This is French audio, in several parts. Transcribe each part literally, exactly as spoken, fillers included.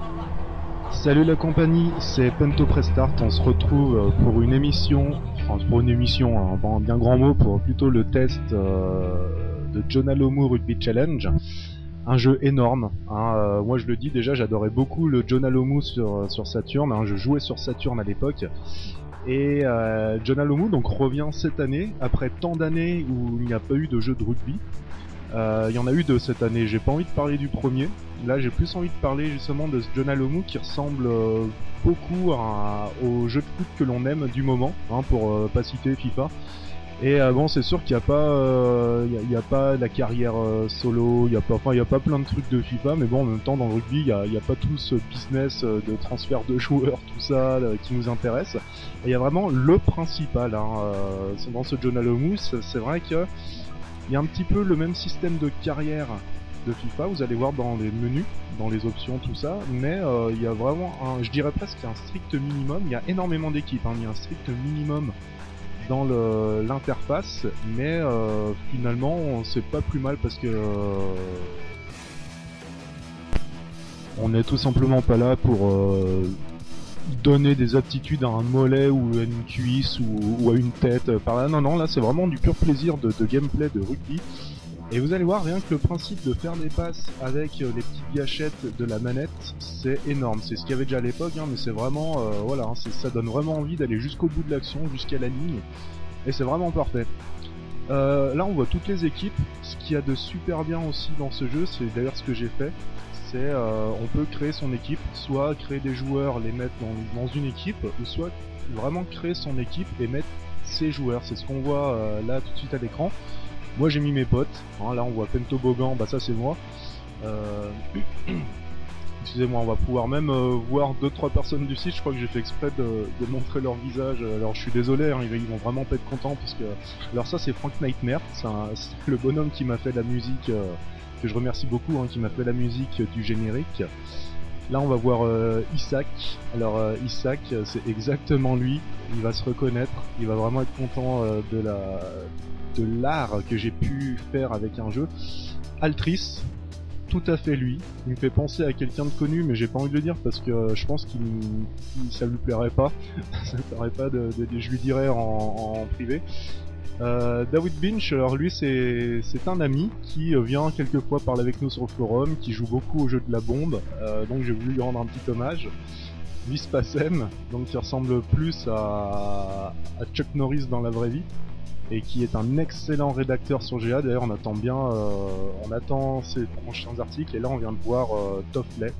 Salut la compagnie, c'est Pento Prestart, on se retrouve pour une émission, enfin pour une émission, hein, un bien grand mot, pour plutôt le test euh, de Jonalomu Rugby Challenge. Un jeu énorme, hein, euh, moi je le dis déjà, j'adorais beaucoup le Jonalomu sur, sur Saturn, hein, je jouais sur Saturn à l'époque. Et euh, Jonalomu donc revient cette année, après tant d'années où il n'y a pas eu de jeu de rugby. Euh, il y en a eu deux cette année, j'ai pas envie de parler du premier. Là j'ai plus envie de parler justement de ce Jonalomu qui ressemble euh, beaucoup à, au jeu de foot que l'on aime du moment, hein, pour euh, pas citer FIFA. Et euh, bon, c'est sûr qu'il n'y a pas, euh, y a, y a pas la carrière euh, solo, il y a pas, enfin il y a pas plein de trucs de FIFA, mais bon en même temps dans le rugby il y a, y a pas tout ce business euh, de transfert de joueurs, tout ça euh, qui nous intéresse. Et il y a vraiment le principal, hein, euh, dans ce Jonalomu, c'est vrai que il y a un petit peu le même système de carrière de FIFA, vous allez voir dans les menus, dans les options, tout ça, mais euh, il y a vraiment un, je dirais presque un strict minimum, il y a énormément d'équipes, hein, il y a un strict minimum dans l'interface, mais euh, finalement c'est pas plus mal parce que euh, on est tout simplement pas là pour euh, donner des aptitudes à un mollet ou à une cuisse ou, ou à une tête par là. Non non, là c'est vraiment du pur plaisir de, de gameplay de rugby. Et vous allez voir, rien que le principe de faire des passes avec euh, les petites gâchettes de la manette, c'est énorme. C'est ce qu'il y avait déjà à l'époque, hein, mais c'est vraiment, euh, voilà, hein, ça donne vraiment envie d'aller jusqu'au bout de l'action, jusqu'à la ligne, et c'est vraiment parfait. Euh, là on voit toutes les équipes. Ce qu'il y a de super bien aussi dans ce jeu, c'est d'ailleurs ce que j'ai fait, c'est euh, on peut créer son équipe, soit créer des joueurs, les mettre dans, dans une équipe, ou soit vraiment créer son équipe et mettre ses joueurs. C'est ce qu'on voit euh, là tout de suite à l'écran. Moi j'ai mis mes potes, hein, là on voit Pento Bogan, bah ça c'est moi. Euh... Excusez-moi, on va pouvoir même euh, voir deux trois personnes du site, je crois que j'ai fait exprès de, de montrer leur visage, alors je suis désolé, hein, ils vont vraiment pas être contents parce que... Alors ça c'est Frank Nightmare, c'est le bonhomme qui m'a fait la musique, euh, que je remercie beaucoup, hein, qui m'a fait la musique du générique. Là on va voir euh, Isaac, alors euh, Isaac c'est exactement lui, il va se reconnaître, il va vraiment être content euh, de la... de l'art que j'ai pu faire avec un jeu. Altrice, tout à fait lui. Il me fait penser à quelqu'un de connu, mais j'ai pas envie de le dire parce que euh, je pense qu'il ça lui plairait pas. Ça lui plairait pas de, de, de je lui dirais en, en privé. Euh, David Binch, alors lui c'est c'est un ami qui vient quelquefois parler avec nous sur le forum, qui joue beaucoup au jeu de la bombe, euh, donc j'ai voulu lui rendre un petit hommage. Vispacem, donc qui ressemble plus à, à Chuck Norris dans la vraie vie, et qui est un excellent rédacteur sur G A. D'ailleurs on attend bien, euh, on attend ses prochains articles, et là on vient de voir euh, Toffley,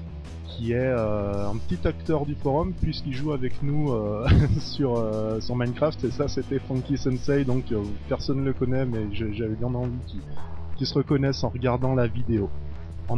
qui est euh, un petit acteur du forum puisqu'il joue avec nous euh, sur, euh, sur Minecraft, et ça c'était Funky Sensei, donc euh, personne ne le connaît, mais j'avais bien envie qu'il qu'il se reconnaisse en regardant la vidéo. En...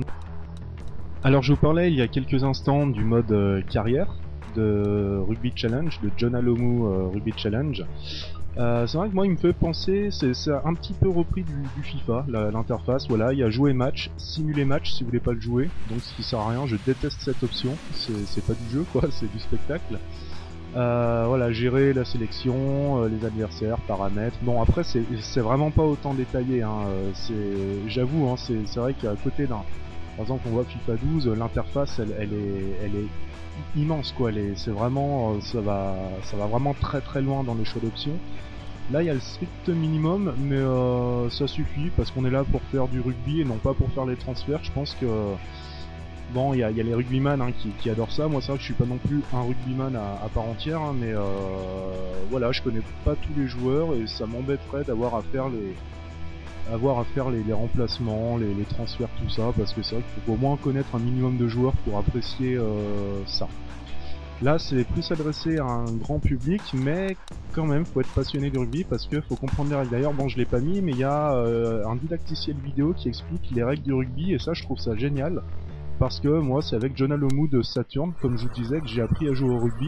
Alors je vous parlais il y a quelques instants du mode euh, carrière de Rugby Challenge, de Jonalomu euh, Rugby Challenge. Euh, c'est vrai que moi il me fait penser, c'est un petit peu repris du, du FIFA, l'interface, voilà, il y a jouer match, simuler match si vous voulez pas le jouer, donc ce qui sert à rien, je déteste cette option, c'est pas du jeu quoi, c'est du spectacle. Euh, voilà, gérer la sélection, euh, les adversaires, paramètres, bon après c'est vraiment pas autant détaillé, hein, c'est, j'avoue, hein, c'est vrai qu'à côté d'un, par exemple on voit FIFA douze, l'interface elle, elle, est, elle est immense quoi, c'est vraiment, ça va, ça va vraiment très très loin dans le choix d'options. Là il y a le strict minimum, mais euh, ça suffit parce qu'on est là pour faire du rugby et non pas pour faire les transferts. Je pense que bon, il y a, y a les rugbyman hein, qui, qui adorent ça. Moi c'est vrai que je suis pas non plus un rugbyman à, à part entière, hein, mais euh, voilà, je connais pas tous les joueurs et ça m'embêterait d'avoir à faire les avoir à faire les, les remplacements, les, les transferts, tout ça, parce que c'est vrai qu'il faut au moins connaître un minimum de joueurs pour apprécier euh, ça. Là c'est plus adressé à un grand public, mais quand même faut être passionné du rugby parce que faut comprendre les règles. D'ailleurs bon je l'ai pas mis, mais il y a euh, un didacticiel vidéo qui explique les règles du rugby, et ça je trouve ça génial, parce que moi c'est avec Jonalomu de Saturn, comme je vous disais, que j'ai appris à jouer au rugby,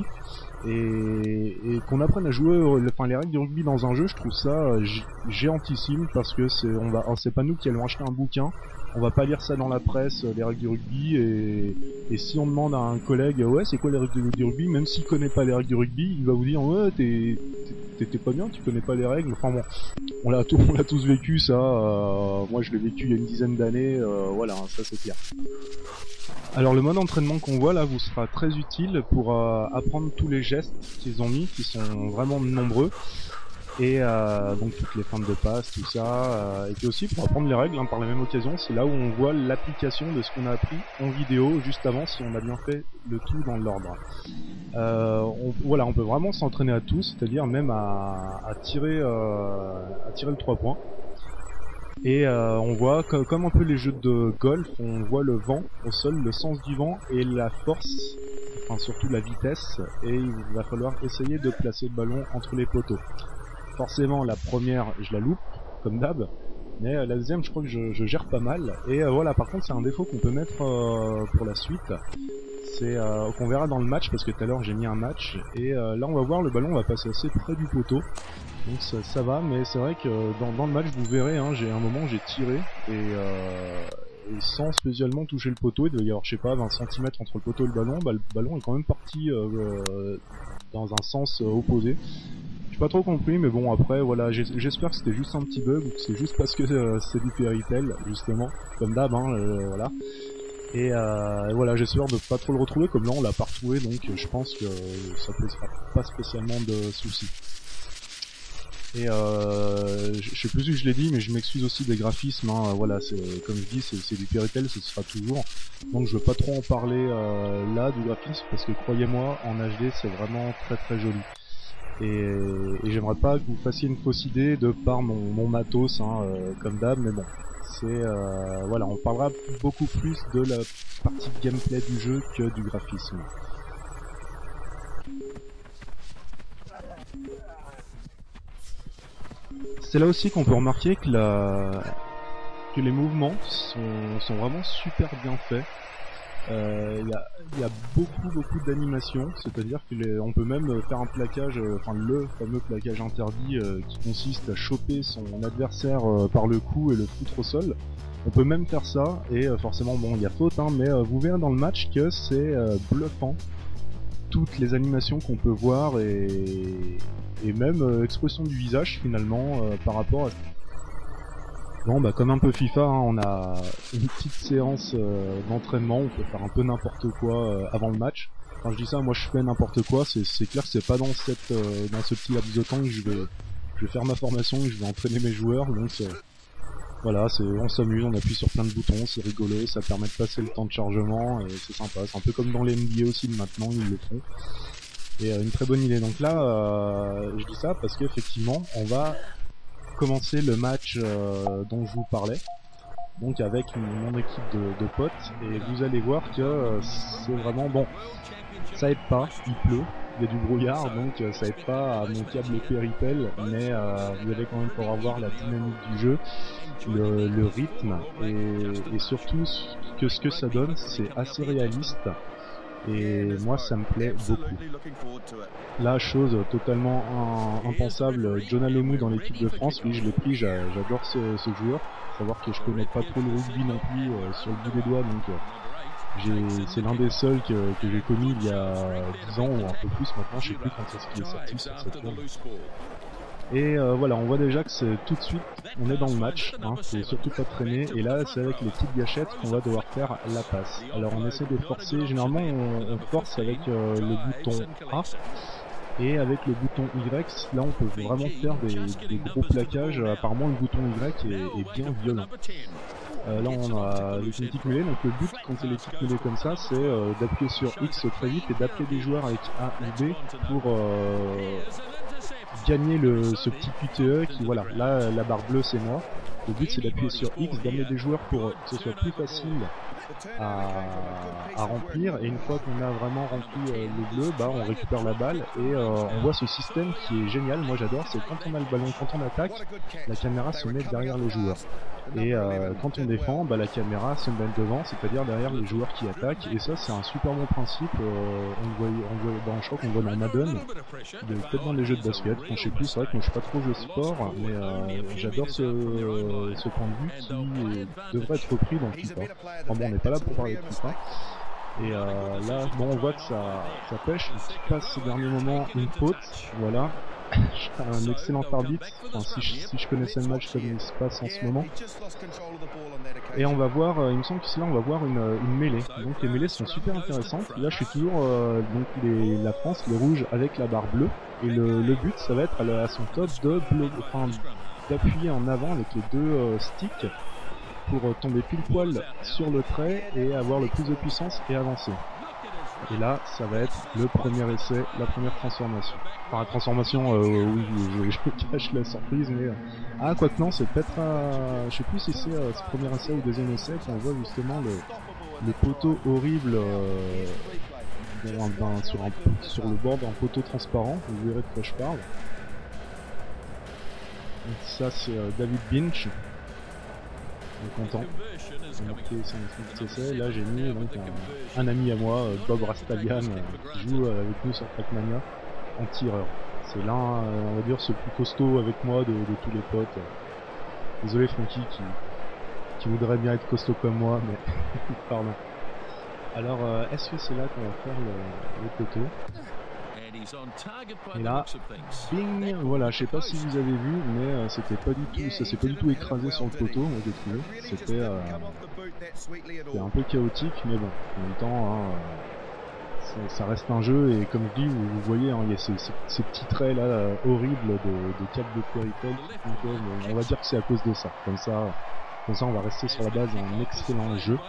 et, et qu'on apprenne à jouer au, enfin, les règles du rugby dans un jeu, je trouve ça euh, géantissime, parce que c'est on va c'est pas nous qui allons acheter un bouquin, on va pas lire ça dans la presse, les règles du rugby, et, et si on demande à un collègue ouais c'est quoi les règles du rugby, même s'il connaît pas les règles du rugby, il va vous dire ouais t'es t'es pas bien, tu connais pas les règles. Enfin bon, on l'a on l'a tous vécu ça, euh, moi je l'ai vécu il y a une dizaine d'années, euh, voilà, ça c'est clair. Alors le mode entraînement qu'on voit là vous sera très utile pour euh, apprendre tous les gestes qu'ils ont mis, qui sont vraiment nombreux. Et euh, donc toutes les feintes de passe, tout ça, euh, et puis aussi pour apprendre les règles hein, par la même occasion, c'est là où on voit l'application de ce qu'on a appris en vidéo juste avant, si on a bien fait le tout dans l'ordre. Euh, on, voilà, on peut vraiment s'entraîner à tout, c'est-à-dire même à, à tirer, euh, à tirer le trois points. Et euh, on voit que, comme un peu les jeux de golf, on voit le vent au sol, le sens du vent et la force, enfin surtout la vitesse, et il va falloir essayer de placer le ballon entre les poteaux. Forcément la première je la loupe, comme d'hab, mais la deuxième je crois que je, je gère pas mal. Et euh, voilà, par contre c'est un défaut qu'on peut mettre euh, pour la suite, c'est euh, qu'on verra dans le match, parce que tout à l'heure j'ai mis un match, et euh, là on va voir le ballon va passer assez près du poteau. Donc ça, ça va, mais c'est vrai que dans, dans le match vous verrez, hein, j'ai un moment j'ai tiré et, euh, et sans spécialement toucher le poteau, il devait y avoir je sais pas vingt centimètres entre le poteau et le ballon, bah, le ballon est quand même parti euh, euh, dans un sens euh, opposé. J'ai pas trop compris, mais bon après voilà, j'espère que c'était juste un petit bug ou que c'est juste parce que euh, c'est du Fairy Tail justement, comme d'hab, hein, euh, voilà. Et, euh, et voilà, j'espère de pas trop le retrouver, comme là on l'a pas retrouvé, donc je pense que ça posera pas spécialement de soucis. Et euh, je sais plus si je l'ai dit, mais je m'excuse aussi des graphismes, hein, voilà, c'est comme je dis, c'est du Fairy Tail, ce sera toujours. Donc je veux pas trop en parler euh, là du graphisme, parce que croyez-moi, en H D c'est vraiment très très joli. Et, et j'aimerais pas que vous fassiez une fausse idée de par mon, mon matos, hein, euh, comme d'hab, mais bon, c'est euh, voilà, on parlera beaucoup plus de la partie gameplay du jeu que du graphisme. C'est là aussi qu'on peut remarquer que, la... que les mouvements sont, sont vraiment super bien faits. Il euh, y, a, y a beaucoup beaucoup d'animations, c'est-à-dire qu'on peut même faire un plaquage, euh, enfin le fameux plaquage interdit euh, qui consiste à choper son adversaire euh, par le cou et le foutre au sol. On peut même faire ça, et euh, forcément bon il y a faute, hein, mais euh, vous verrez dans le match que c'est euh, bluffant. Toutes les animations qu'on peut voir et, et même euh, expression du visage finalement euh, par rapport à... Bon bah comme un peu FIFA, hein, on a une petite séance euh, d'entraînement, on peut faire un peu n'importe quoi euh, avant le match. Quand je dis ça, moi je fais n'importe quoi, c'est clair que c'est pas dans cette euh, dans ce petit laps de temps que je vais, je vais faire ma formation, que je vais entraîner mes joueurs, donc euh, voilà, on s'amuse, on appuie sur plein de boutons, c'est rigolo, ça permet de passer le temps de chargement, et c'est sympa, c'est un peu comme dans les N B A aussi maintenant, ils le font. Et euh, une très bonne idée, donc là, euh, je dis ça parce qu'effectivement, on va commencer le match euh, dont je vous parlais, donc avec mon équipe de, de potes, et vous allez voir que euh, c'est vraiment bon, ça aide pas, il pleut, il y a du brouillard, donc euh, ça aide pas à mon câble Fairy Tail, mais euh, vous allez quand même pouvoir avoir la dynamique du jeu, le, le rythme, et, et surtout que ce que ça donne, c'est assez réaliste. Et moi ça me plaît beaucoup. Là, chose totalement impensable, Jonah Lomu dans l'équipe de France, oui je l'ai pris, j'adore ce, ce joueur. Faut savoir que je connais pas trop le rugby non plus euh, sur le bout des doigts, donc euh, c'est l'un des seuls que, que j'ai connu il y a dix ans ou un peu plus maintenant, je sais plus quand est-ce qu'il est sorti sur cette forme. Et euh, voilà, on voit déjà que c'est tout de suite, on est dans le match, hein, c'est surtout pas traîner, et là c'est avec les petites gâchettes qu'on va devoir faire la passe. Alors on essaie de forcer, généralement on, on force avec euh, le bouton A, et avec le bouton Y, là on peut vraiment faire des, des gros plaquages, apparemment le bouton Y est, est bien violent. Euh, là on a les kinétiques mêlées, donc le but quand c'est les kinétiques mêlées comme ça, c'est euh, d'appuyer sur X très vite et d'appeler des joueurs avec A ou B pour... Euh, gagner le, ce petit Q T E qui, voilà, là la barre bleue c'est moi. Le but c'est d'appuyer sur X, d'amener des joueurs pour que ce soit plus facile à, à remplir, et une fois qu'on a vraiment rempli euh, le bleu, bah on récupère la balle, et euh, on voit ce système qui est génial, moi j'adore, c'est quand on a le ballon, quand on attaque, la caméra se met derrière les joueurs. Et euh, quand on défend, bah, la caméra se met devant, c'est-à-dire derrière les joueurs qui attaquent, et ça c'est un super bon principe, euh, on le voit, on le voit dans, je crois qu'on le voit dans Madden, peut-être dans les jeux de basket, quand je sais plus, c'est vrai que moi je suis pas trop jeu sport, mais euh, j'adore ce, euh, ce point de vue qui euh, devrait être repris dans FIFA. Enfin bon, on n'est pas là pour parler de FIFA. Et euh, là, bon, on voit que ça, ça pêche, une petite passe au dernier moment, une faute, voilà. un excellent arbitre, enfin, si, je, si je connaissais le match comme il se passe en ce moment. Et on va voir, euh, il me semble que c'est là on va voir une, une mêlée. Donc les mêlées sont super intéressantes. Là je suis toujours euh, donc les, la France, les rouges avec la barre bleue. Et le, le but ça va être à, la, à son top de enfin, d'appuyer en avant avec les deux euh, sticks pour euh, tomber pile poil sur le trait et avoir le plus de puissance et avancer. Et là, ça va être le premier essai, la première transformation. Enfin, la transformation, euh, oui, je, je cache la surprise, mais... Euh... Ah, quoi que non, c'est peut-être... Euh... Je sais plus si c'est euh, ce premier essai ou deuxième essai qu'on voit justement le, le poteau horrible euh, dans, dans, sur, un, sur le bord d'un poteau transparent. Vous verrez de quoi je parle. Donc ça, c'est euh, David Binch. On est content. J'ai marqué son essai. Là, j'ai mis donc un, un ami à moi, Bob Rastabian, euh, qui joue avec nous sur Trackmania en tireur. C'est l'un, euh, on va dire, ce plus costaud avec moi de, de tous les potes. Désolé Francky qui, qui voudrait bien être costaud comme moi, mais pardon. Alors, euh, est-ce que c'est là qu'on va faire le, le poteau? Et là, bing, voilà, je sais pas si vous avez vu, mais euh, c'était pas du tout, ça s'est pas du tout écrasé sur le poteau, moi j'ai trouvé. C'était euh, un peu chaotique, mais bon, en même temps, hein, euh, ça reste un jeu, et comme je dis, vous, vous voyez, hein, il y a ces, ces, ces petits traits là euh, horribles de, de cap de Queritel, on va dire que c'est à cause de ça. Comme ça, comme ça, on va rester sur la base d'un excellent jeu.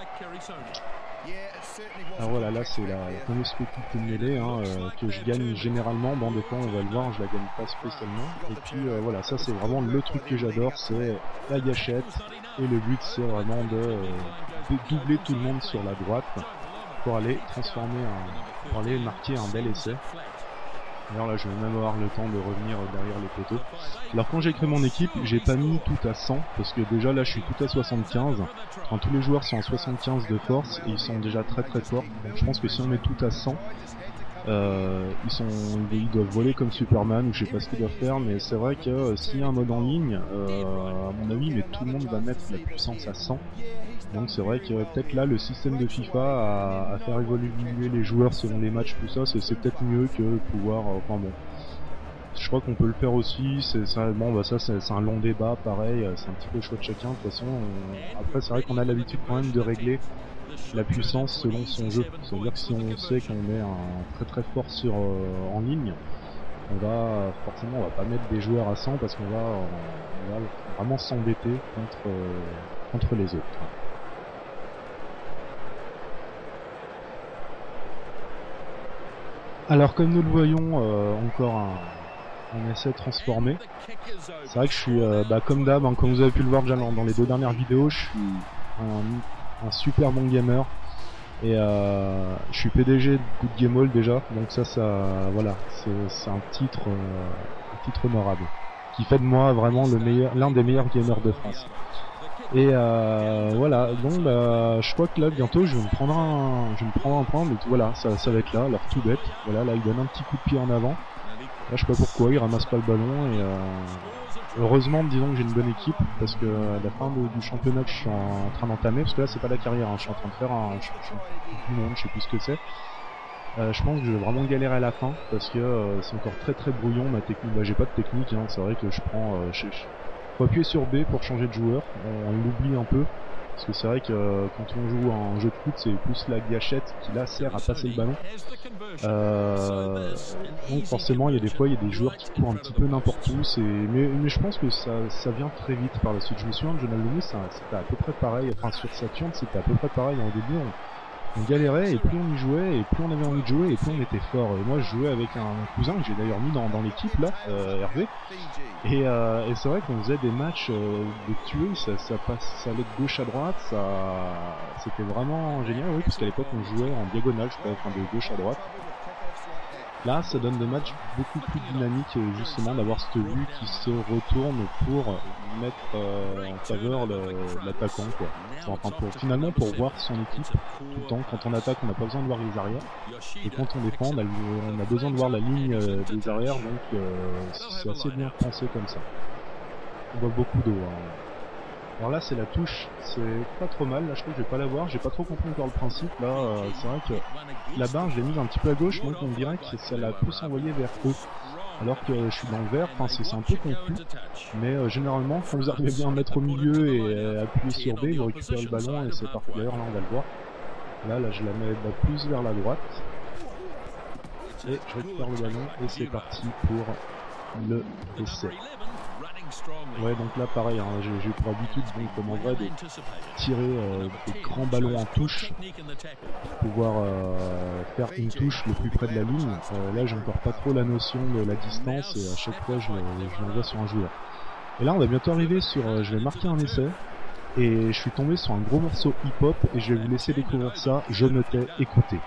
Alors voilà, là c'est la, la fameuse petite mêlée hein, euh, que je gagne généralement. Bon, des fois on va le voir, je la gagne pas spécialement. Et puis euh, voilà, ça c'est vraiment le truc que j'adore, c'est la gâchette. Et le but c'est vraiment de, euh, de doubler tout le monde sur la droite pour aller transformer, un, pour aller marquer un bel essai. D'ailleurs là je vais même avoir le temps de revenir derrière les poteaux. Alors quand j'ai créé mon équipe, j'ai pas mis tout à cent, parce que déjà là je suis tout à soixante-quinze. Enfin, tous les joueurs sont à soixante-quinze de force et ils sont déjà très très forts. Donc je pense que si on met tout à cent, euh, ils, sont, ils doivent voler comme Superman ou je sais pas ce qu'ils doivent faire, mais c'est vrai que euh, s'il y a un mode en ligne, euh, à mon avis, mais tout le monde va mettre la puissance à cent. Donc c'est vrai que peut-être là le système de FIFA à, à faire évoluer les joueurs selon les matchs, tout ça, c'est peut-être mieux que pouvoir. Euh, enfin bon, je crois qu'on peut le faire aussi. C'est ça. Bon bah ça c'est un long débat, pareil. C'est un petit peu le choix de chacun. De toute façon, on... après c'est vrai qu'on a l'habitude quand même de régler la puissance selon son jeu. C'est-à-dire que si on sait qu'on est un très très fort sur euh, en ligne, on va forcément on va pas mettre des joueurs à cent parce qu'on va, on va vraiment s'embêter contre euh, contre les autres. Alors comme nous le voyons, euh, encore un, un essai transformé. C'est vrai que je suis, euh, bah, comme d'hab, hein, comme vous avez pu le voir déjà dans, dans les deux dernières vidéos, je suis un, un super bon gamer. Et euh, je suis P D G de Good Game Hall déjà, donc ça, ça voilà, c'est un titre, euh, un titre honorable, qui fait de moi vraiment le meilleur, l'un des meilleurs gamers de France. Et euh, voilà, donc bah, je crois que là bientôt je vais me prendre un, je vais me prendre un point, mais voilà, ça, ça va être là, alors tout bête. Voilà, là il donne un petit coup de pied en avant. Là je sais pas pourquoi, il ramasse pas le ballon et euh, heureusement disons que j'ai une bonne équipe parce que à la fin de, du championnat que je suis en, en train d'entamer, parce que là c'est pas la carrière, hein, je suis en train de faire un championnat du monde, je sais plus ce que c'est. Euh, je pense que je vais vraiment galérer à la fin parce que euh, c'est encore très très brouillon ma technique. Bah j'ai pas de technique, hein, c'est vrai que je prends, euh, je, je... faut appuyer sur B pour changer de joueur, on, on l'oublie un peu. Parce que c'est vrai que euh, quand on joue à un jeu de foot, c'est plus la gâchette qui là sert à passer le ballon. Euh, donc forcément, il y a des fois, il y a des joueurs qui courent un petit peu n'importe où. Mais, mais je pense que ça, ça vient très vite par la suite. Je me souviens de Jonathan Denis, c'était à peu près pareil. Enfin, sur Saturn, c'était à peu près pareil. Au début, on, on galérait et plus on y jouait et plus on avait envie de jouer et plus on était fort. Et moi, je jouais avec un cousin que j'ai d'ailleurs mis dans, dans l'équipe là, euh, Hervé. Et, euh, et c'est vrai qu'on faisait des matchs euh, de tuer, ça, ça, passe, ça allait de gauche à droite, ça, c'était vraiment génial, oui, parce qu'à l'époque on jouait en diagonale, je crois, enfin de gauche à droite. Là, ça donne des matchs beaucoup plus dynamiques, justement, d'avoir cette vue qui se retourne pour mettre euh, en faveur l'attaquant, quoi. Enfin, pour, finalement, pour voir son équipe tout le temps. Quand on attaque, on n'a pas besoin de voir les arrières. Et quand on défend, on a, on a besoin de voir la ligne euh, des arrières, donc euh, c'est assez bien pensé comme ça. On voit beaucoup d'eau. Hein. Alors là c'est la touche, c'est pas trop mal, là je crois que je vais pas la voir, j'ai pas trop compris encore le principe, là euh, c'est vrai que la barre je l'ai mise un petit peu à gauche, donc on dirait que ça l'a plus envoyé vers eux. alors que je suis dans le vert. Enfin, c'est un peu confus, mais euh, généralement quand vous arrivez bien à mettre au milieu et euh, appuyer sur B, il récupère le ballon et c'est parti. D'ailleurs là on va le voir. Là, là je la mets bah, plus vers la droite et je récupère le ballon et c'est parti pour le essai. Ouais, donc là pareil, hein, j'ai pour habitude, donc, comme en vrai, de tirer euh, des grands ballons en touche pour pouvoir euh, faire une touche le plus près de la ligne. Euh, là j'ai encore pas trop la notion de la distance et à chaque fois je, je l'envoie sur un joueur. Et là on va bientôt arriver sur, euh, je vais marquer un essai et je suis tombé sur un gros morceau hip-hop et je vais vous laisser découvrir ça. Je me tais, écoutez.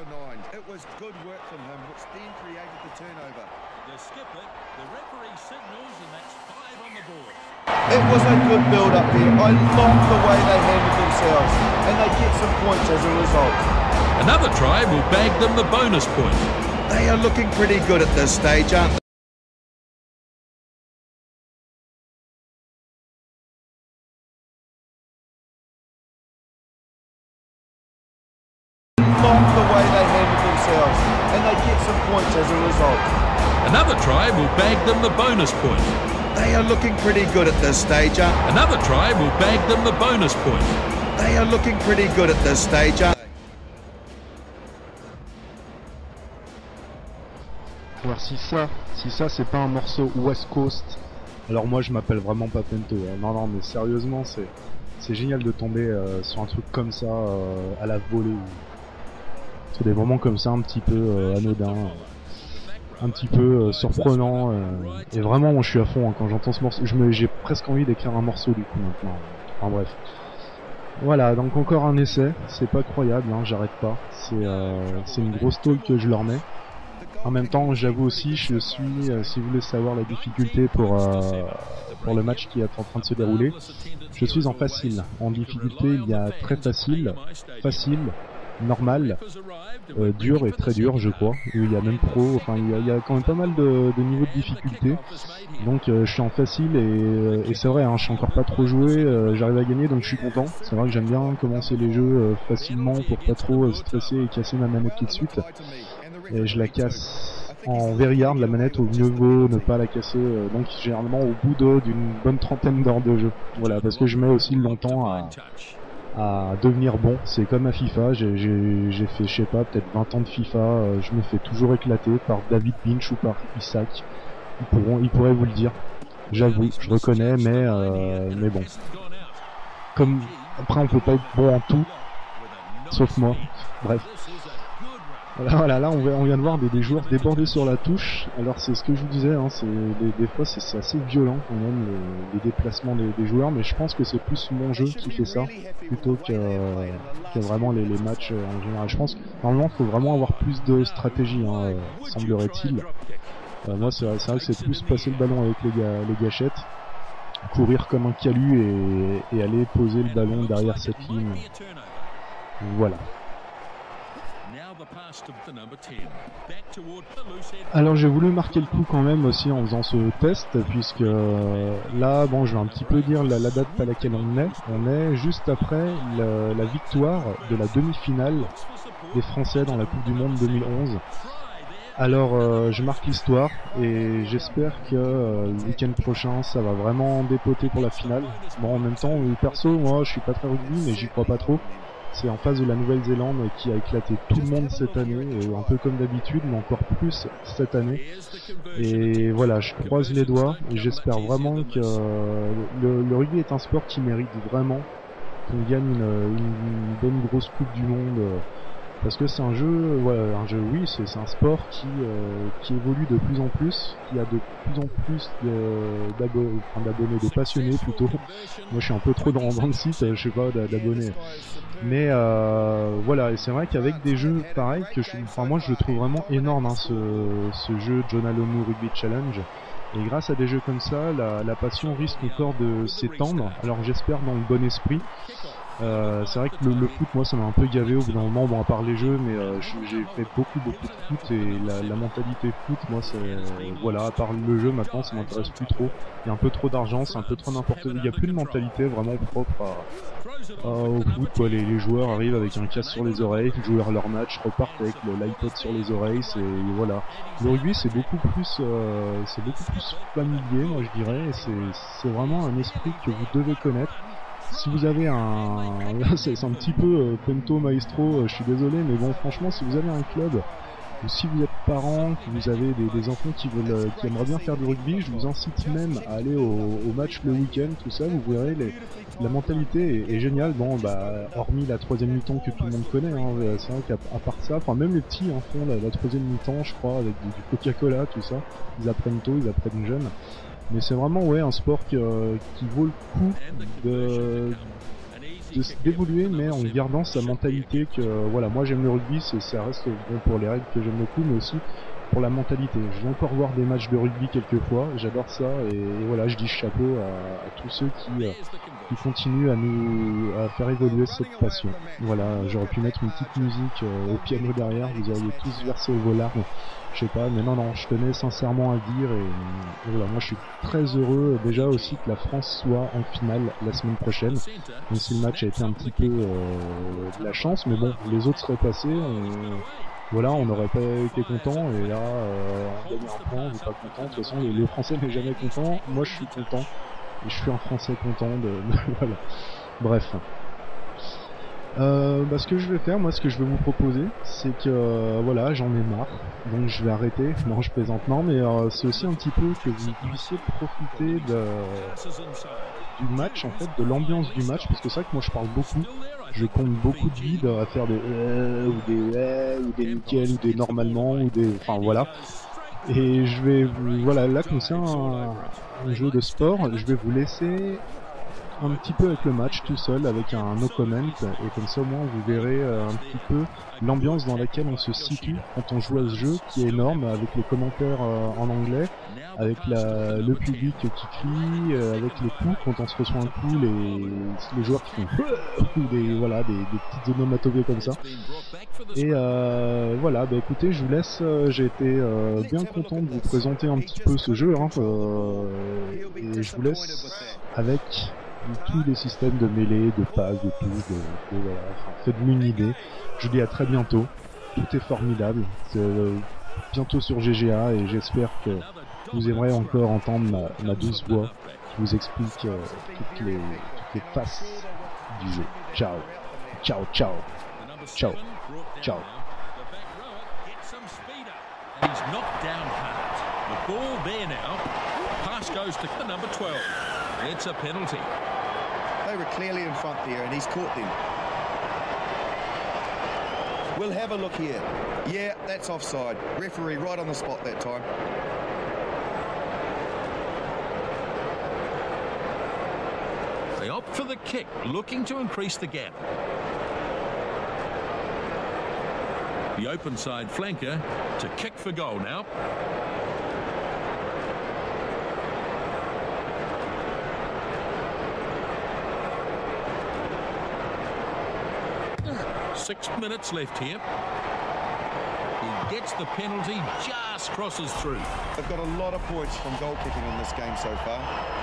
It was a good build-up here. I love the way they handled themselves, and they get some points as a result. Another try will bag them the bonus point. They are looking pretty good at this stage, aren't they? Love the way they handled themselves, and they get some points as a result. Another try will bag them the bonus point. They are looking pretty good at this stage, aren't they? Another try will bag them the bonus point. They are looking pretty good at this stage, aren't they? voir si ça, si ça c'est pas un morceau West Coast, alors moi je m'appelle vraiment pas Pento. Hein. Non non mais sérieusement c'est c'est génial de tomber euh, sur un truc comme ça euh, à la volée. C'est des moments comme ça un petit peu euh, anodins, euh, un petit peu euh, surprenants. Euh, et vraiment moi je suis à fond hein, quand j'entends ce morceau. Je me, j'ai presque envie d'écrire un morceau du coup maintenant. Enfin bref. Voilà, donc encore un essai, c'est pas croyable, hein, j'arrête pas. C'est euh, c'est une grosse tôle que je leur mets. En même temps, j'avoue aussi, je suis, euh, si vous voulez savoir la difficulté pour euh, pour le match qui est en train de se dérouler, je suis en facile. En difficulté, il y a très facile, facile, normal, euh, dur et très dur, je crois. Il y a même pro, enfin il y a, il y a quand même pas mal de, de niveaux de difficulté. Donc euh, je suis en facile et, et c'est vrai, hein, je suis encore pas trop joué, euh, j'arrive à gagner donc je suis content. C'est vrai que j'aime bien commencer les jeux euh, facilement pour pas trop euh, stresser et casser ma manette tout de suite. Et je la casse en very hard la manette, au mieux vaut ne pas la casser, euh, donc généralement au bout d'une bonne trentaine d'heures de jeu. Voilà, parce que je mets aussi longtemps à, à devenir bon. C'est comme à FIFA, j'ai fait je sais pas, peut-être vingt ans de FIFA, euh, je me fais toujours éclater par David Binch ou par Isaac. Ils pourront, ils pourraient vous le dire. J'avoue, je reconnais, mais euh, mais bon. Comme après on peut pas être bon en tout, sauf moi. Bref. Voilà, voilà, là on vient, on vient de voir des, des joueurs déborder sur la touche. Alors c'est ce que je vous disais, hein, c'est des, des fois c'est assez violent quand même les, les déplacements des, des joueurs, mais je pense que c'est plus mon jeu qui fait ça plutôt que, euh, que vraiment les, les matchs euh, en général. Je pense que normalement il faut vraiment avoir plus de stratégie, hein, euh, semblerait-il. Euh, moi c'est vrai, vrai que c'est plus passer le ballon avec les, ga les gâchettes, courir comme un calu et, et aller poser le ballon derrière cette ligne. Voilà. Alors j'ai voulu marquer le coup quand même aussi en faisant ce test, puisque euh, là bon je vais un petit peu dire la, la date à laquelle on est. On est juste après la, la victoire de la demi-finale des Français dans la Coupe du Monde deux mille onze. Alors euh, je marque l'histoire et j'espère que euh, le week-end prochain ça va vraiment dépoter pour la finale. Bon en même temps perso moi je suis pas très rugby mais j'y crois pas trop. C'est en face de la Nouvelle-Zélande qui a éclaté tout le monde cette année, et un peu comme d'habitude, mais encore plus cette année. Et voilà, je croise les doigts, et j'espère vraiment que euh, le, le rugby est un sport qui mérite vraiment qu'on gagne une, une bonne grosse coupe du monde. Parce que c'est un jeu, ouais, un jeu, oui, c'est un sport qui, euh, qui évolue de plus en plus, qui a de plus en plus d'abonnés, enfin, d'abonnés, de passionnés plutôt. Moi je suis un peu trop dans, dans le site, je sais pas, d'abonnés. Mais euh, voilà, et c'est vrai qu'avec des jeux pareils, que je, enfin moi je le trouve vraiment énorme, hein, ce, ce jeu John Alomu Rugby Challenge. Et grâce à des jeux comme ça, la, la passion risque encore de s'étendre. Alors j'espère dans le bon esprit. Euh, c'est vrai que le, le foot, moi, ça m'a un peu gavé au bout d'un moment, bon, à part les jeux, mais euh, j'ai fait beaucoup, beaucoup de foot, et la, la mentalité foot, moi, c'est, euh, voilà, à part le jeu, maintenant, ça m'intéresse plus trop. Il y a un peu trop d'argent, c'est un peu trop n'importe quoi. Il n'y a plus de mentalité vraiment propre à, à, au foot, quoi. Les, les joueurs arrivent avec un casque sur les oreilles, jouent leur match, repartent avec l'iPod sur les oreilles, c'est, voilà. Le rugby, c'est beaucoup plus, euh, c'est beaucoup plus familier, moi, je dirais, et c'est vraiment un esprit que vous devez connaître. Si vous avez un... c'est un petit peu euh, Pento Maestro, euh, je suis désolé, mais bon, franchement, si vous avez un club, ou si vous êtes parent, que vous avez des, des enfants qui veulent, euh, qui aimeraient bien faire du rugby, je vous incite même à aller au, au match le week-end, tout ça, vous verrez, les, la mentalité est, est géniale. Bon, bah, hormis la troisième mi-temps que tout le monde connaît, hein, c'est vrai qu'à à part ça, enfin, même les petits hein, font la, la troisième mi-temps, je crois, avec du, du Coca-Cola, tout ça, ils apprennent tôt, ils apprennent jeunes. Mais c'est vraiment ouais un sport qui, euh, qui vaut le coup de, de d'évoluer, mais en gardant sa mentalité que euh, voilà, moi j'aime le rugby, ça reste bon pour les règles que j'aime beaucoup, mais aussi pour la mentalité. Je vais encore voir des matchs de rugby quelques fois, j'adore ça, et, et voilà, je dis chapeau à, à tous ceux qui, euh, qui continuent à nous à faire évoluer cette passion. Voilà, j'aurais pu mettre une petite musique euh, au piano derrière, vous auriez tous versé vos larmes. Je sais pas, mais non, non, je tenais sincèrement à le dire, et, et voilà, moi je suis très heureux déjà aussi que la France soit en finale la semaine prochaine, même si le match a été un petit peu euh, de la chance, mais bon, les autres seraient passés, on, voilà, on n'aurait pas été content, et là, euh, on gagne un point, on n'est pas content, de toute façon, le, le Français n'est jamais content, moi je suis content, et je suis un Français content de, de voilà, bref. Euh, bah, ce que je vais faire, moi, ce que je vais vous proposer, c'est que euh, voilà, j'en ai marre, donc je vais arrêter. Non, je plaisante, non, mais euh, c'est aussi un petit peu que vous puissiez profiter de, du match, en fait, de l'ambiance du match, parce que c'est vrai que moi je parle beaucoup, je compte beaucoup de vides à faire des euh, ou des euh, ou des nickel ou des normalement ou des, enfin voilà. Et je vais, vous, voilà, là comme c'est un, un jeu de sport, je vais vous laisser un petit peu avec le match tout seul, avec un no comment, et comme ça au moins vous verrez euh, un petit peu l'ambiance dans laquelle on se situe quand on joue à ce jeu, qui est énorme, avec les commentaires euh, en anglais, avec la, le public qui crie, euh, avec les coups, quand on se reçoit un coup, les, les joueurs qui font ou des, voilà, des, des petites onomatopées comme ça. Et euh, voilà, bah écoutez, je vous laisse, euh, j'ai été euh, bien content de vous présenter un petit peu ce jeu, hein, euh, et je vous laisse avec tous les systèmes de mêlée, de passe, de tout, de, de voilà, enfin, faites-vous une idée. Je vous dis à très bientôt. Tout est formidable. C'est euh, bientôt sur G G A, et j'espère que vous aimerez encore entendre ma, ma douce voix qui vous explique euh, toutes, les, toutes les faces du jeu. Ciao, ciao, ciao, ciao, ciao. He's knocked down hard. The ball there now. Pass goes to the number twelve. It's a penalty. They were clearly in front there, and he's caught them. We'll have a look here. Yeah, that's offside. Referee right on the spot that time. They opt for the kick, looking to increase the gap. The open side flanker to kick for goal now. Six minutes left here. He gets the penalty, just crosses through. They've got a lot of points from goal kicking in this game so far.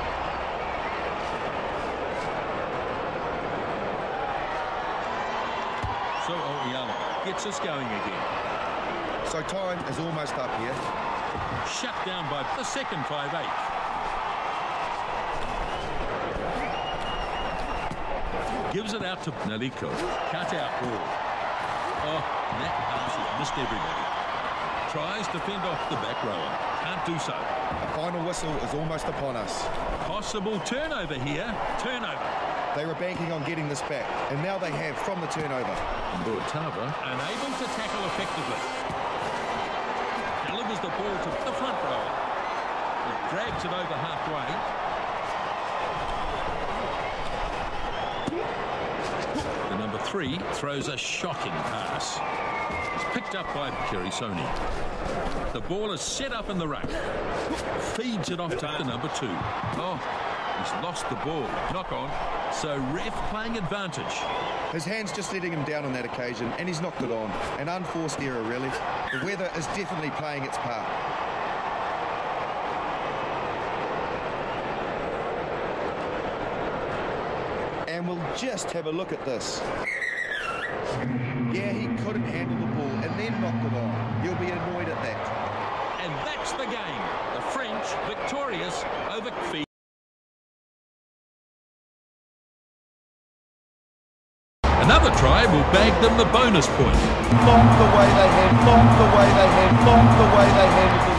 So Oyala gets us going again. So time is almost up here. Shut down by the second five eight. Gives it out to Naliko. Cut out ball. Oh, that pass has missed everybody. Tries to fend off the back rower. Can't do so. The final whistle is almost upon us. Possible turnover here. Turnover. They were banking on getting this back, and now they have from the turnover. Buatava unable to tackle effectively. Delivers the ball to the front rower. It drags it over halfway. The number three throws a shocking pass. It's picked up by Kerisoni. The ball is set up in the ruck. Feeds it off to the number two. Oh, he's lost the ball. Knock on. So ref playing advantage. His hand's just letting him down on that occasion, and he's knocked it on. An unforced error, really. The weather is definitely playing its part. And we'll just have a look at this. Yeah, he couldn't handle the ball and then knocked it on. You'll be annoyed at that. And that's the game. The French victorious over Fiji. Another try will bag them the bonus point. Locked the way they had, locked the way they had, locked the way they handled the